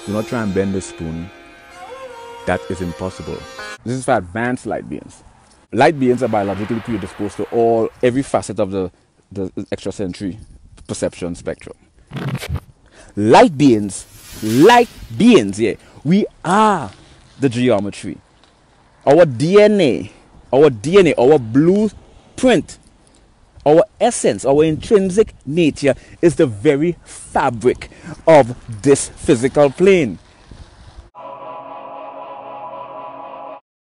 Do not try and bend the spoon. That is impossible. This is for advanced light beings. Light beings are biologically predisposed to every facet of the extrasensory perception spectrum. Light beings, yeah, we are the geometry. Our DNA, our blueprint, our essence, our intrinsic nature is the very fabric of this physical plane.